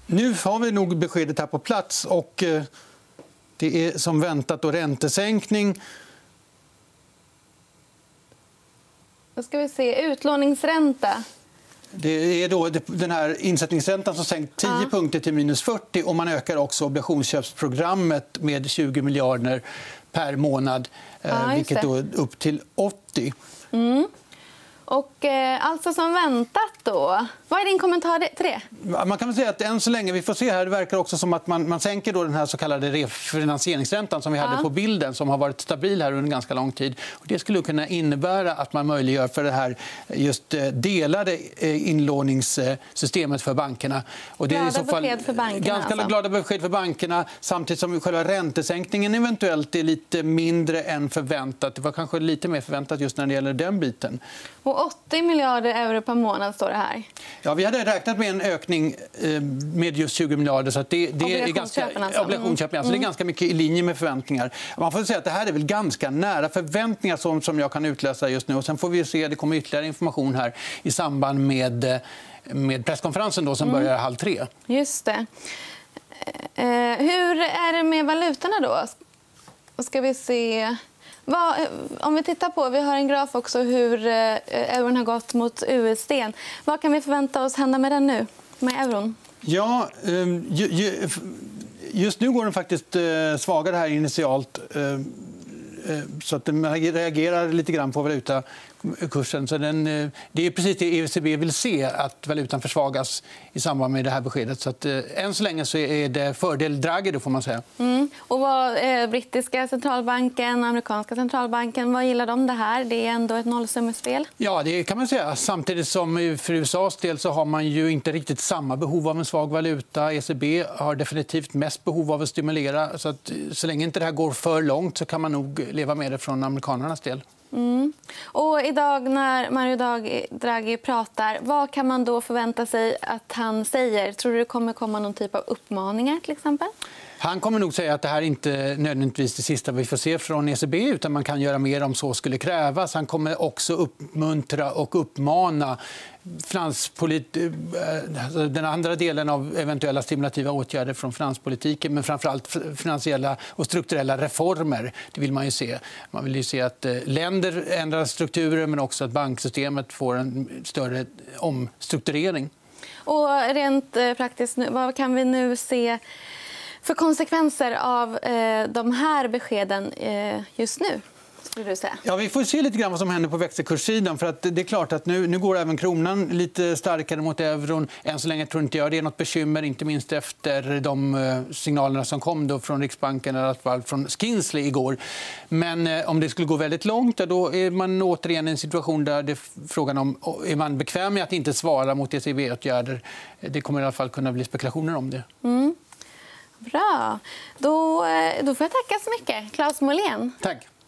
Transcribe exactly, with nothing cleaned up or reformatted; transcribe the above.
Nu har vi nog beskedet här på plats och det är som väntat då räntesänkning. Då ska vi se utlåningsränta. Det är då den här insättningsräntan som sänkt tio ja. punkter till minus fyrtio och man ökar också obligationsköpsprogrammet med tjugo miljarder per månad, ja, vilket då är upp till åttio. Mm. Och eh, alltså som väntat då. Vad är din kommentar till det? Man kan väl säga att än så länge, vi får se här, det verkar också som att man, man sänker då den här så kallade refinansieringsräntan som vi hade ja. på bilden som har varit stabil här under ganska lång tid. Och det skulle kunna innebära att man möjliggör för det här just delade inlåningssystemet för bankerna. Och det är glada i så fall besked för bankerna. Ganska alltså. glada besked för bankerna samtidigt som själva räntesänkningen eventuellt är lite mindre än förväntat. Det var kanske lite mer förväntat just när det gäller den biten. Och åttio miljarder euro per månad står det här. Ja, vi hade räknat med en ökning med just tjugo miljarder så att det, det är ganska alltså. obligationsköp, alltså. Mm. Det är ganska mycket i linje med förväntningar. Man får säga att det här är väl ganska nära förväntningar som som jag kan utläsa just nu och sen får vi se, det kommer ytterligare information här i samband med med presskonferensen då som mm. börjar halv tre. Just det. Eh, hur är det med valutorna då? Ska vi se. Vad, om vi tittar på, vi har en graf också hur eh, euron har gått mot U S D. Vad kan vi förvänta oss hända med den nu, med euron? Ja, um, ju, ju, just nu går den faktiskt uh, svagare här initialt. Uh, uh, så att den reagerar lite grann på valutakursen. Så den, uh, det är precis det E C B vill se, att valutan försvagas i samband med det här beskedet. Så att, uh, än så länge så är det fördel Draghi, då får man säga. Mm. Och vad eh, brittiska centralbanken, amerikanska centralbanken, vad gillar de det här? Det är ändå ett nollsummespel. Ja, det kan man säga. Samtidigt som för U S A:s del så har man ju inte riktigt samma behov av en svag valuta. E C B har definitivt mest behov av att stimulera. Så att så länge inte det här går för långt så kan man nog leva med det från amerikanernas del. Mm. Och idag när Mario Draghi pratar, vad kan man då förvänta sig att han säger? Tror du det kommer komma någon typ av uppmaningar till exempel? Han kommer nog säga att det här inte är nödvändigtvis det sista vi får se från E C B utan man kan göra mer om så skulle krävas. Han kommer också uppmuntra och uppmana den andra delen av eventuella stimulativa åtgärder från finanspolitiken, men framförallt finansiella och strukturella reformer. Det vill man ju se. Man vill ju se att länder ändrar strukturer men också att banksystemet får en större omstrukturering. Och rent praktiskt, vad kan vi nu se för konsekvenser av eh, de här beskeden eh, just nu? Du säga? Ja, vi får se lite grann vad som händer på växelkurssidan. För att det är klart att nu, nu går även kronan lite starkare mot euron. Än så länge tror inte jag det är något bekymmer, inte minst efter de signalerna som kom då från Riksbanken, eller i alla fall från Skingsley igår. Men eh, om det skulle gå väldigt långt, då är man återigen i en situation där det är frågan om är man bekväm med att inte svara mot E C B-åtgärder. Det kommer i alla fall kunna bli spekulationer om det. Mm. Bra. Då, då får jag tacka så mycket, Claes Molén. Tack.